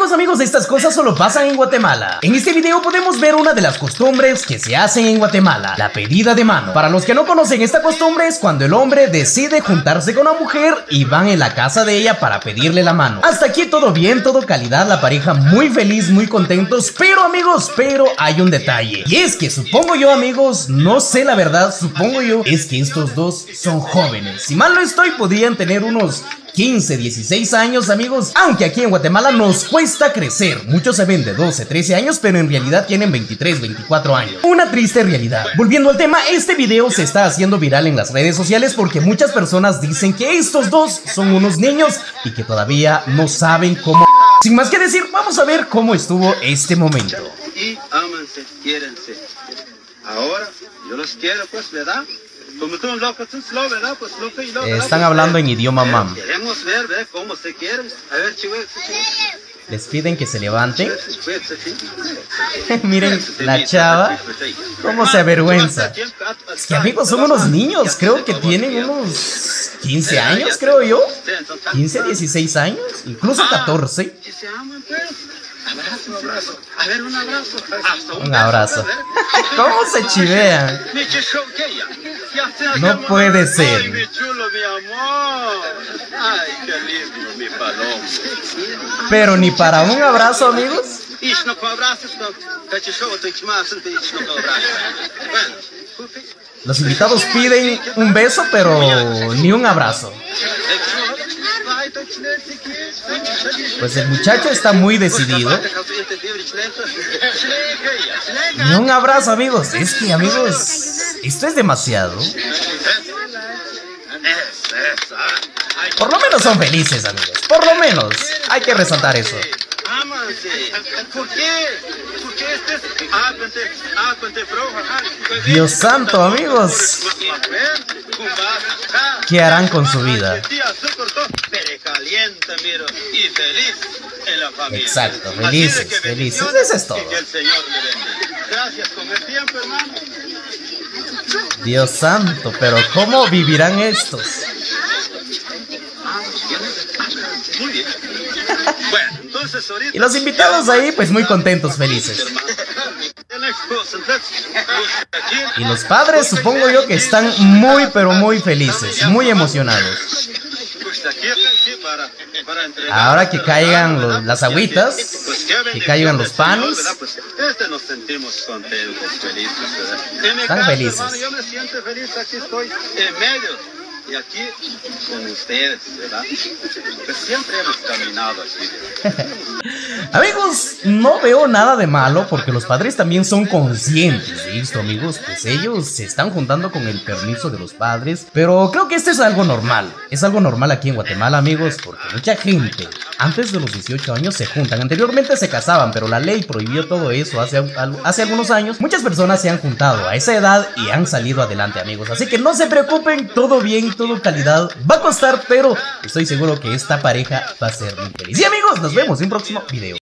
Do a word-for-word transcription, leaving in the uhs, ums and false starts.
amigos, amigos, estas cosas solo pasan en Guatemala. En este video podemos ver una de las costumbres que se hacen en Guatemala, la pedida de mano. Para los que no conocen esta costumbre es cuando el hombre decide juntarse con una mujer y van en la casa de ella para pedirle la mano. Hasta aquí todo bien, todo calidad, la pareja muy feliz, muy contentos, pero amigos, pero hay un detalle. Y es que supongo yo, amigos, no sé la verdad, supongo yo, es que estos dos son jóvenes. Si mal no estoy, podrían tener unos quince, dieciséis años, amigos. Aunque aquí en Guatemala nos cuesta crecer. Muchos se ven de doce, trece años, pero en realidad tienen veintitrés, veinticuatro años. Una triste realidad. Volviendo al tema, este video se está haciendo viral en las redes sociales porque muchas personas dicen que estos dos son unos niños y que todavía no saben cómo. Sin más que decir, vamos a ver cómo estuvo este momento. Y ámense, quiérense. Ahora, yo los quiero, pues, ¿verdad? Como tú un loco, tú slow, ¿verdad? Pues loco y loco. Eh, están hablando en idioma mam. Queremos ver, ver cómo se quieren. A ver, chihuahua. Les piden que se levanten. Miren la chava cómo se avergüenza. Es que, amigos, son unos niños. Creo que tienen unos quince años, creo yo. quince, dieciséis años, incluso catorce. Que se aman, pues. Abrazo, un abrazo. A ver, un abrazo. Un abrazo. ¿Cómo se chivean? No puede ser. Ay, mi chulo, mi amor. Ay, qué lindo, mi paloma. Pero ni para un abrazo, amigos. Los invitados piden un beso, pero ni un abrazo. Pues el muchacho está muy decidido. Ni un abrazo, amigos. Es que, amigos, esto es demasiado. Por lo menos son felices, amigos. Por lo menos. Hay que resaltar eso. Dios santo, amigos. ¿Qué harán con su vida? Exacto, felices, felices. Eso es todo. Dios santo, pero ¿cómo vivirán estos? Y los invitados ahí, pues muy contentos, felices. Y los padres, supongo yo que están muy, pero muy felices, muy emocionados. Ahora que caigan los, las agüitas, que caigan los panes. Están felices. Yo me siento feliz, aquí estoy en medio. Y aquí con ustedes, ¿verdad? Pues siempre hemos caminado así. Amigos, no veo nada de malo porque los padres también son conscientes de esto, amigos. Pues ellos se están juntando con el permiso de los padres. Pero creo que esto es algo normal. Es algo normal aquí en Guatemala, amigos, porque mucha gente antes de los dieciocho años se juntan. Anteriormente se casaban, pero la ley prohibió todo eso hace, hace algunos años. Muchas personas se han juntado a esa edad y han salido adelante, amigos. Así que no se preocupen, todo bien, todo calidad. Va a costar, pero estoy seguro que esta pareja va a ser muy feliz. Y amigos, nos vemos en un próximo video.